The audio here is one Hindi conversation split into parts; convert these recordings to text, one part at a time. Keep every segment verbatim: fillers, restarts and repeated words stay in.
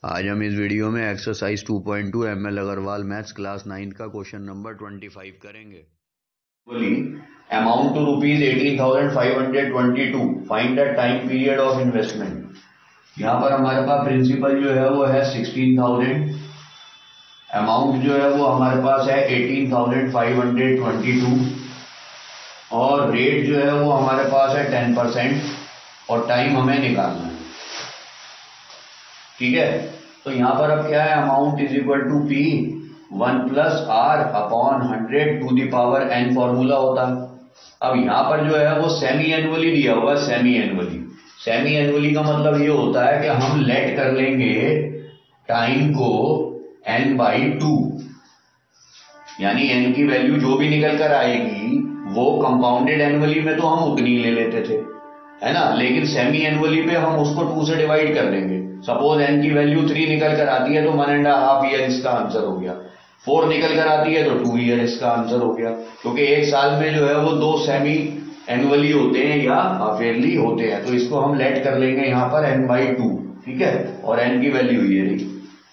आज हम इस वीडियो में exercise two point two M L Agarwal maths class ninth का क्वेश्चन नंबर ट्वेंटी फाइव करेंगे। Amount to rupees eighteen thousand five hundred twenty two, find the time period of investment. यहाँ पर हमारे पास प्रिंसिपल जो है वो है सिक्सटीन थाउजेंड, अमाउंट जो है वो हमारे पास है eighteen thousand five hundred twenty two और रेट जो है वो हमारे पास है टेन परसेंट और टाइम हमें निकालना है। ठीक है, तो यहां पर अब क्या है, amount is equal to P one plus R upon hundred to the power N formula होता है। अब यहां पर जो है वो सेमी एनुअली दिया हुआ है। सेमी एनुअली सेमी एनुअली का मतलब ये होता है कि हम लेट कर लेंगे टाइम को एन बाई टू, यानी एन की वैल्यू जो भी निकल कर आएगी वो कंपाउंडेड एनुअली में तो हम उतनी ले लेते थे, है ना, लेकिन सेमी एनुअली पे हम उसको टू से डिवाइड कर देंगे। सपोज एन की वैल्यू थ्री निकल कर आती है तो वन एंड हाफ ईयर इसका आंसर हो गया। फोर निकल कर आती है तो टू ईयर इसका आंसर हो गया, क्योंकि एक साल में जो है वो दो सेमी एनुअली होते हैं या हाफ ईयरली होते हैं। तो इसको हम लेट कर लेंगे यहाँ पर एन बाई टू, ठीक है, और एन की वैल्यू ये रही,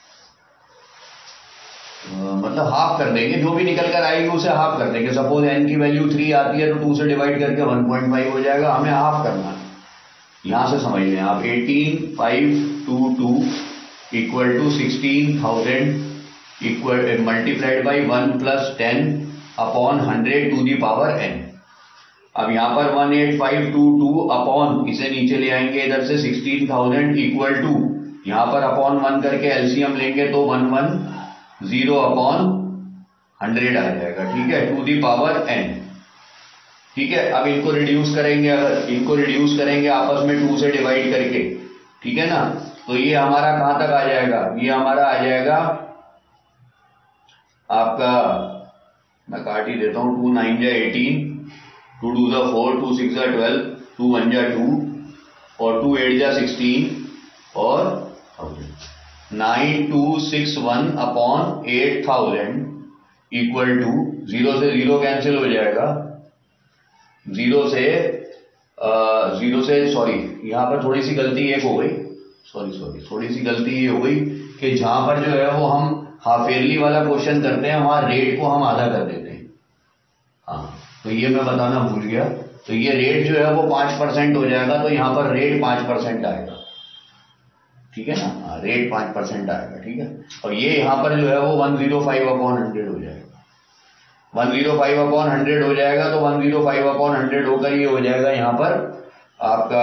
मतलब हाफ कर देंगे, जो भी निकल कर आएगी उसे हाफ कर देंगे। सपोज एन की वैल्यू थ्री आती है तो टू से डिवाइड करके वन पॉइंट फाइव हो जाएगा, हमें हाफ करना है। यहां से समझ लें आप, eighteen five two two equal to sixteen thousand equal multiplied by one plus ten upon hundred to the power n. अब यहां पर one eight five two two upon, इसे नीचे ले आएंगे इधर से, सिक्सटीन थाउजेंड इक्वल टू, यहां पर अपॉन वन करके एलसीएम लेंगे तो one one zero upon hundred आ जाएगा, ठीक है, टू दी पावर एन। ठीक है, अब इनको रिड्यूस करेंगे, अगर इनको रिड्यूस करेंगे आपस में टू से डिवाइड करके, ठीक है ना, तो ये हमारा कहां तक आ जाएगा, ये हमारा आ जाएगा आपका, मैं काट ही देता हूं, टू नाइन जा एटीन, टू टू जा फोर, टू सिक्स जा ट्वेल्व, टू वन जा टू और टू एट जा सिक्सटीन और nine two six one upon eight thousand equal to, zero से जीरो कैंसिल हो जाएगा, जीरो से जीरो से सॉरी यहां पर थोड़ी सी गलती एक हो गई, सॉरी सॉरी थोड़ी सी गलती ये हो गई कि जहां पर जो है वो हम हाफ ईयरली वाला क्वेश्चन करते हैं वहां रेट को हम आधा कर देते हैं। हाँ, तो ये मैं बताना भूल गया। तो ये रेट जो है वो पांच परसेंट हो जाएगा, तो यहां पर रेट पांच परसेंट आएगा, ठीक है ना, हाँ, रेट पांच परसेंट आएगा, ठीक है। और ये यहां पर जो है वो one zero five upon hundred हो जाएगा, one zero five upon hundred हो जाएगा, तो one zero five upon hundred होकर ये हो जाएगा यहाँ पर आपका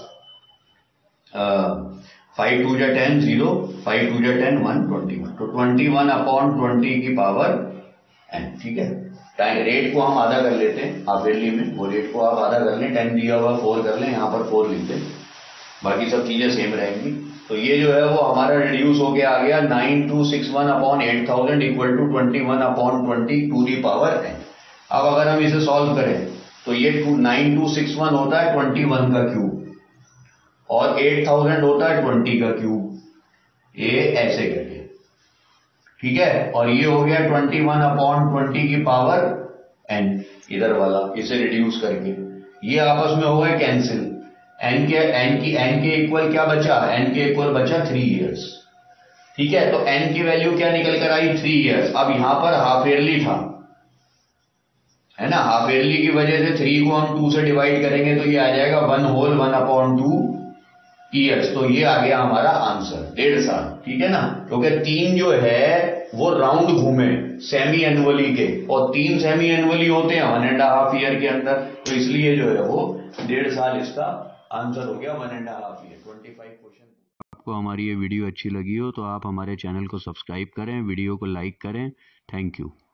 फाइव टू जा टेन, जीरो, फाइव टू जा टेन, वन, ट्वेंटी वन, तो ट्वेंटी वन अपॉन ट्वेंटी की पावर एन, ठीक है। टाइम रेट को हम आधा कर लेते हैं हाफ ईयरली में, वो रेट को आप आधा कर लें, टेन दिया हुआ फोर कर लें, यहाँ पर फोर लिख दें, बाकी सब चीजें सेम रहेंगी। तो ये जो है वो हमारा रिड्यूस हो गया, आ गया nine two six one upon eight thousand equal to twenty one upon twenty to the power n. अब अगर हम इसे सॉल्व करें तो ये नाइन टू सिक्स वन होता है ट्वेंटी वन का क्यूब और एट थाउजेंड होता है ट्वेंटी का क्यूब, ये ऐसे करके, ठीक है। और ये हो गया ट्वेंटी वन अपॉन ट्वेंटी की पावर एन, इधर वाला इसे रिड्यूस करके, ये आपस में हो गए कैंसिल। एन के एन की एन के इक्वल क्या बचा, एन के इक्वल बचा थ्री इयर्स, ठीक है। तो एन की वैल्यू क्या निकल कर आई, थ्री इयर्स। अब यहां पर हाफ ईयरली था, है ना, हाफ ईयरली की वजह से थ्री को हम टू से डिवाइड करेंगे तो ये आ जाएगा one whole one upon two years, तो ये आ गया हमारा आंसर, डेढ़ साल, ठीक है ना, क्योंकि तीन जो है वो राउंड घूमे सेमी एनुअली के, और तीन सेमी एनुअली होते हैं वन एंड हाफ ईयर के अंदर, तो इसलिए जो है वो डेढ़ साल इसका आंसर हो गया, one and half year, twenty five question. आपको हमारी ये वीडियो अच्छी लगी हो तो आप हमारे चैनल को सब्सक्राइब करें, वीडियो को लाइक करें। Thank you.